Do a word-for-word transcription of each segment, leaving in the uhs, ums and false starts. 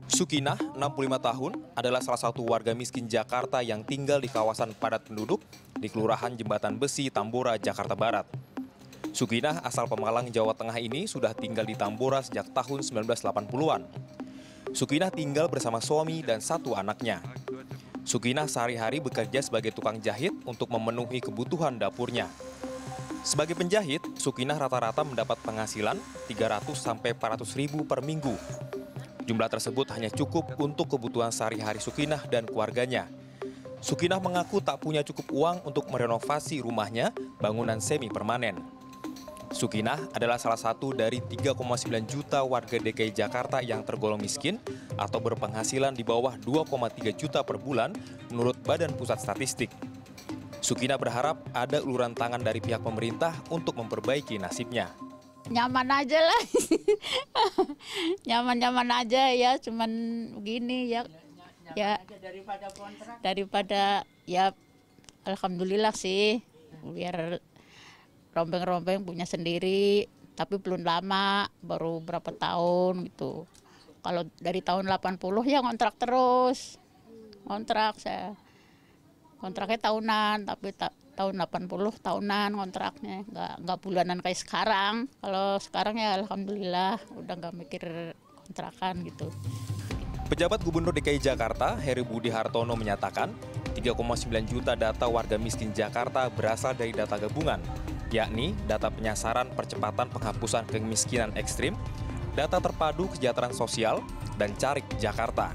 Sukinah, enam puluh lima tahun, adalah salah satu warga miskin Jakarta yang tinggal di kawasan padat penduduk di Kelurahan Jembatan Besi, Tambora, Jakarta Barat. Sukinah, asal Pemalang, Jawa Tengah ini sudah tinggal di Tambora sejak tahun sembilan belas delapan puluhan. Sukinah tinggal bersama suami dan satu anaknya. Sukinah sehari-hari bekerja sebagai tukang jahit untuk memenuhi kebutuhan dapurnya. Sebagai penjahit, Sukinah rata-rata mendapat penghasilan tiga ratus sampai empat ratus ribu per minggu. Jumlah tersebut hanya cukup untuk kebutuhan sehari-hari Sukinah dan keluarganya. Sukinah mengaku tak punya cukup uang untuk merenovasi rumahnya, bangunan semi permanen. Sukinah adalah salah satu dari tiga koma sembilan juta warga D K I Jakarta yang tergolong miskin atau berpenghasilan di bawah dua koma tiga juta per bulan menurut Badan Pusat Statistik. Sukinah berharap ada uluran tangan dari pihak pemerintah untuk memperbaiki nasibnya. Nyaman aja lah, nyaman-nyaman aja ya, cuman begini ya, ya daripada ya, alhamdulillah sih, biar rombeng-rombeng punya sendiri, tapi belum lama, baru berapa tahun gitu. Kalau dari tahun delapan puluh ya ngontrak terus, ngontrak saya, kontraknya tahunan, tapi tak tahun delapan puluh tahunan kontraknya, nggak nggak bulanan kayak sekarang. Kalau sekarang ya alhamdulillah udah nggak mikir kontrakan gitu. Pejabat Gubernur D K I Jakarta, Heru Budi Hartono menyatakan tiga koma sembilan juta data warga miskin Jakarta berasal dari data gabungan, yakni data penyasaran percepatan penghapusan kemiskinan ekstrim, data terpadu kesejahteraan sosial, dan Carik Jakarta.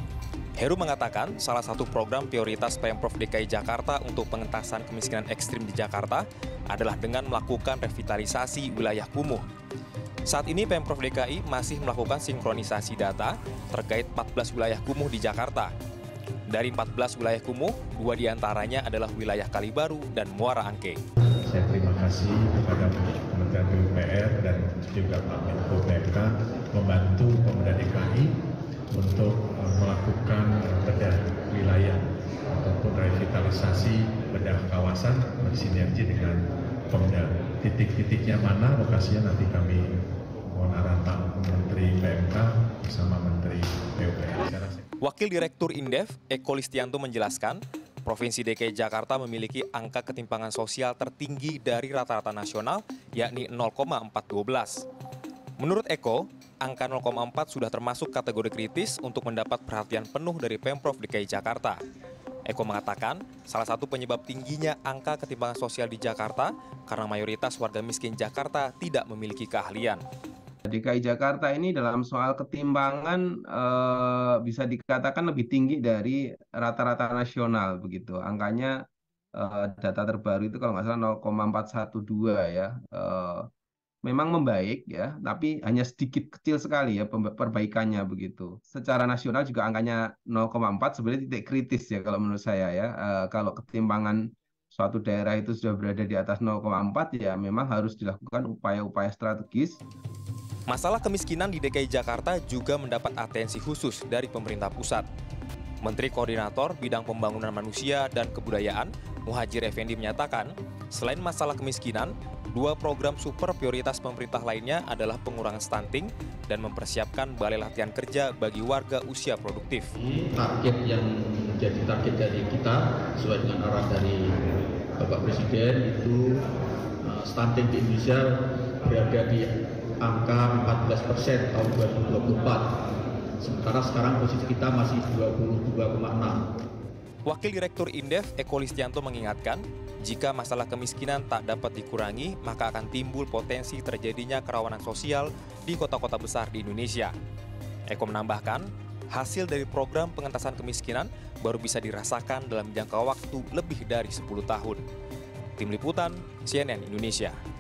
Heru mengatakan salah satu program prioritas Pemprov D K I Jakarta untuk pengentasan kemiskinan ekstrim di Jakarta adalah dengan melakukan revitalisasi wilayah kumuh. Saat ini Pemprov D K I masih melakukan sinkronisasi data terkait empat belas wilayah kumuh di Jakarta. Dari empat belas wilayah kumuh, dua diantaranya adalah wilayah Kalibaru dan Muara Angke. Saya terima kasih kepada Kementerian P U P R dan juga Pak Menko P M K membantu Pemda D K I untuk melakukan bedah wilayah ataupun revitalisasi bedah kawasan bersinergi dengan Pemda. Titik-titiknya mana, lokasinya nanti kami mohon arahan Pak Menteri P M K bersama Menteri P U P R. Wakil Direktur Indef, Eko Listianto menjelaskan, Provinsi D K I Jakarta memiliki angka ketimpangan sosial tertinggi dari rata-rata nasional, yakni nol koma empat dua belas. Menurut Eko, angka nol koma empat sudah termasuk kategori kritis untuk mendapat perhatian penuh dari Pemprov D K I Jakarta. Eko mengatakan, salah satu penyebab tingginya angka ketimpangan sosial di Jakarta karena mayoritas warga miskin Jakarta tidak memiliki keahlian. D K I Jakarta ini dalam soal ketimpangan eh, bisa dikatakan lebih tinggi dari rata-rata nasional begitu. Angkanya eh, data terbaru itu kalau nggak salah nol koma empat satu dua ya. Eh, memang membaik ya, tapi hanya sedikit kecil sekali ya perbaikannya begitu. Secara nasional juga angkanya nol koma empat sebenarnya titik kritis ya kalau menurut saya ya. Eh, kalau ketimpangan suatu daerah itu sudah berada di atas nol koma empat ya memang harus dilakukan upaya-upaya strategis. Masalah kemiskinan di D K I Jakarta juga mendapat atensi khusus dari pemerintah pusat. Menteri Koordinator Bidang Pembangunan Manusia dan Kebudayaan, Muhadjir Effendi menyatakan, selain masalah kemiskinan, dua program super prioritas pemerintah lainnya adalah pengurangan stunting dan mempersiapkan balai latihan kerja bagi warga usia produktif. Target yang menjadi target dari kita sesuai dengan arah dari Bapak Presiden itu stunting di Indonesia berada di angka empat belas persen tahun dua ribu dua puluh empat. Sementara sekarang posisi kita masih dua puluh dua koma enam. Wakil Direktur Indef, Eko Listianto mengingatkan, jika masalah kemiskinan tak dapat dikurangi, maka akan timbul potensi terjadinya kerawanan sosial di kota-kota besar di Indonesia. Eko menambahkan, hasil dari program pengentasan kemiskinan baru bisa dirasakan dalam jangka waktu lebih dari sepuluh tahun. Tim Liputan, C N N Indonesia.